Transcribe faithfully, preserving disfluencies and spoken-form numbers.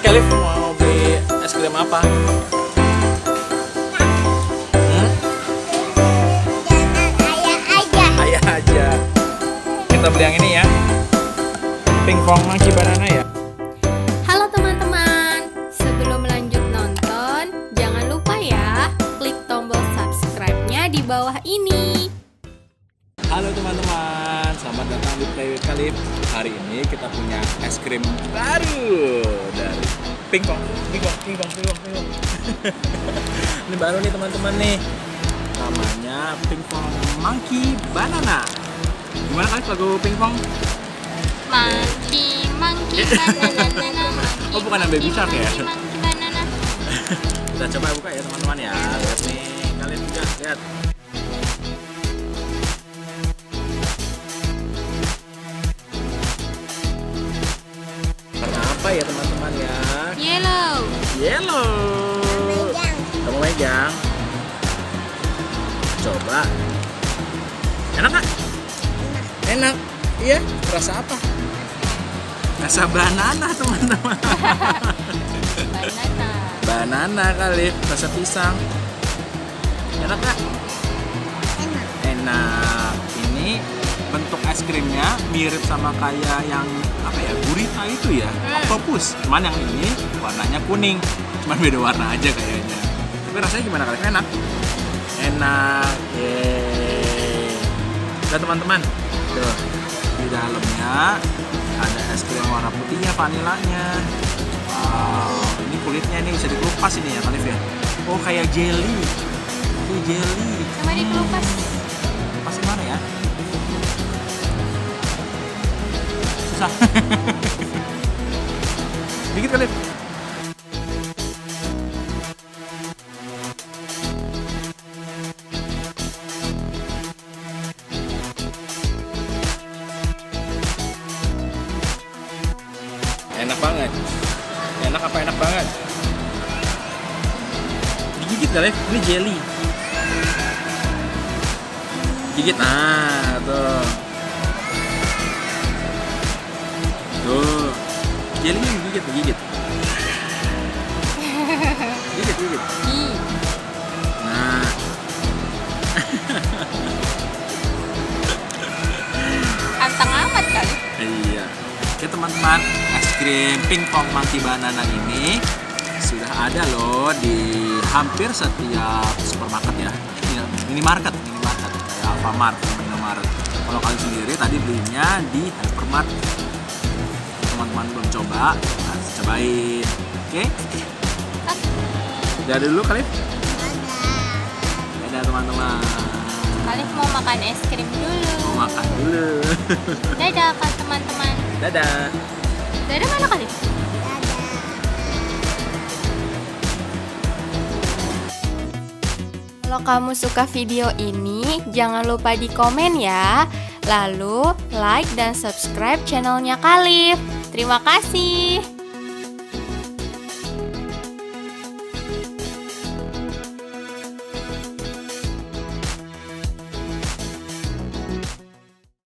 Khalif mau beli es krim apa? Hmm? Ayah aja. Ayah aja. Kita beli yang ini ya. Ping Pong Monkey Banana ya. Halo teman-teman, sebelum lanjut nonton, jangan lupa ya klik tombol subscribe-nya di bawah ini. Halo teman-teman, selamat datang di Play with Khalif. Hari ini kita punya es krim baru dari Ping Pong, Ping Pong, Ping Pong, Ping Pong, Ping Pong. Ini baru nih teman-teman nih. Namanya Ping Pong Monkey Banana. Gimana Khalif lagu Ping Pong? Monkey, monkey, banana, monkey. Oh, bukan yang Baby Shark ya? Monkey, monkey, banana. Kita coba buka ya teman-teman ya. Lihat nih, kalian juga lihat. Warna apa ya teman-teman ya? Yellow. Yellow. Megang. Kamu megang. Coba. Enak nggak? Enak. Iya. Rasa apa? Rasa banana teman-teman. Banana. Banana kali. Rasa pisang. Enak nggak? Enak. Enak. Ini bentuk es krimnya mirip sama kayak yang apa ya, gurita itu ya, octopus. Cuman yang ini warnanya kuning. Cuman beda warna aja kayaknya. Tapi rasanya gimana kalian? Enak. Enak. Yeay. Dan teman-teman, tuh di dalamnya ada es krim warna putihnya, vanilanya. Wow, ini kulitnya ini bisa dikelupas ini ya, Khalif ya. Oh, kayak jelly. Ini jelly. Coba dikelupas. Pas mana ya? Susah. Dikit kali. Enak banget. Enak apa enak banget? Digigit kali, ini jelly. Gigit, nah tuh. Tuh, jelinya gigit, gigit. Gigit, gigit. Ih, Nah. anteng amat kali. Iya. Oke teman-teman, es krim Ping Pong Monkey Banana ini sudah ada loh di hampir setiap supermarket ya. Minimarket, minimarket kayak Alfamart, Indomaret. Kalau kalian sendiri tadi belinya di Hypermart. Teman-teman belum coba, harus cobain. Oke? Udah dulu kali. Dadah teman-teman. Khalif mau makan es krim dulu. Mau makan dulu. Dadah kak teman-teman. Dadah. Dadah mana Khalif? Kalau kamu suka video ini, jangan lupa di komen ya. Lalu like dan subscribe channelnya Khalif. Terima kasih.